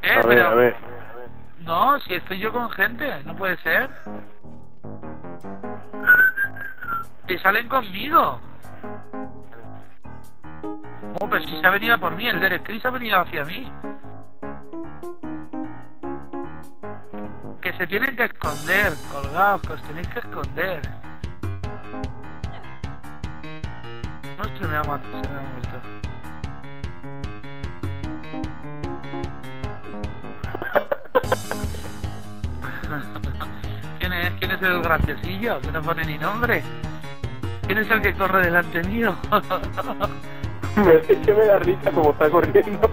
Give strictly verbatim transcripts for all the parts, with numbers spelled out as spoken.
¿Qué? A ver, Pero... a ver. No, si estoy yo con gente, no puede ser. Que salen conmigo. Oh, pero si se ha venido por mí, el Derek Chris ha venido hacia mí. Que se tienen que esconder, colgados, que os tenéis que esconder. No, se me ha muerto, se me ha muerto. ¿Quién es? ¿Quién es el graciosillo? Que no pone ni nombre. ¿Quién es el que corre delante mío? Es que me da risa como está corriendo.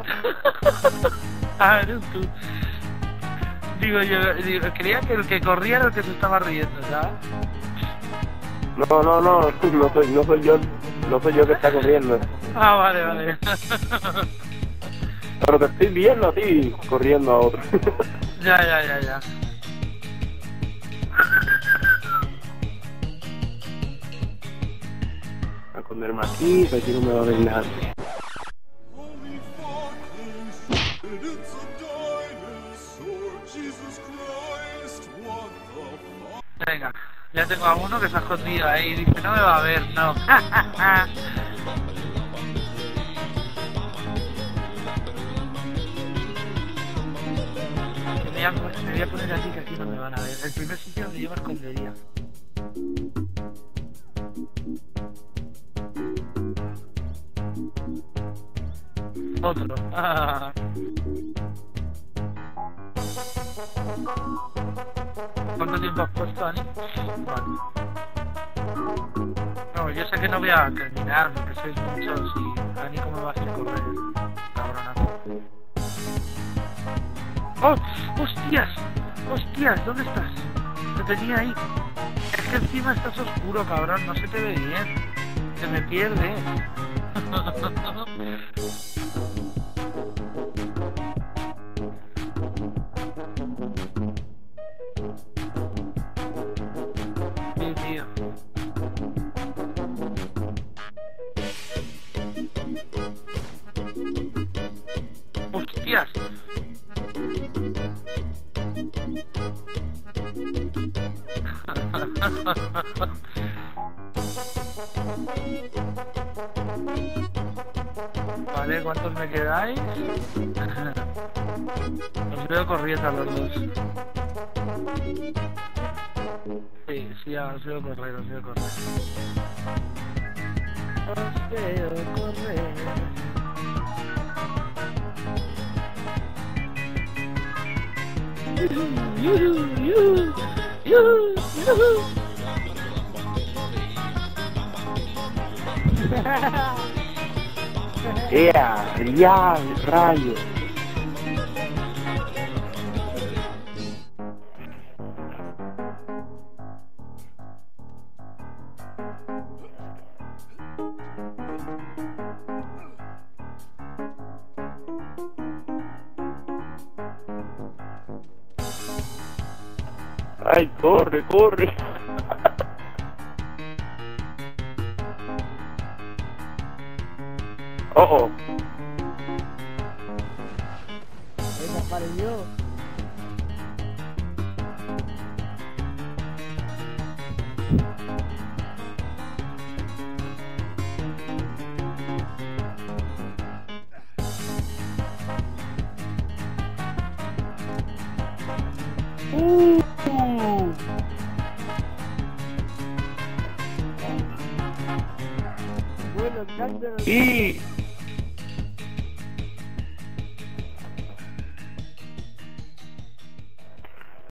Ah, eres tú. Digo, yo digo, creía que el que corría era el que se estaba riendo, ¿sabes? No, no, no, no soy, no soy yo, no soy yo que está corriendo. Ah, vale, vale. Pero te estoy viendo a ti corriendo a otro. Ya, ya, ya, ya. A esconderme aquí, para que no me va a ver nadie. Venga, ya tengo a uno que se ha escondido ahí y dice, no me va a ver, no. me, voy a, me voy a poner aquí, que aquí no me van a ver. El primer sitio donde yo me escondería. Otro. Ah. ¿Cuánto tiempo has puesto, Ani? Vale. No, yo sé que no voy a terminar, porque sois muchos y Ani, ¿cómo vas a correr? Cabronazo. ¡Oh! ¡Hostias! ¡Hostias! ¿Dónde estás? Te tenía ahí. Es que encima estás oscuro, cabrón, no se te ve bien. Se me pierde. Sí, tío. ¡Hostias! Vale, ¿cuántos me quedáis? Os veo corriendo a los dos. Sí, sí, os veo correr, os veo correr. Os veo correr. Yuhu, yuhu, yuhu, yuhu. ¡Ea! ¡Ya! ¡Rayo! ¡Ay, corre, corre! ¡Oh, oh! Venga, pare yo. Uh. Bueno, cállate. Y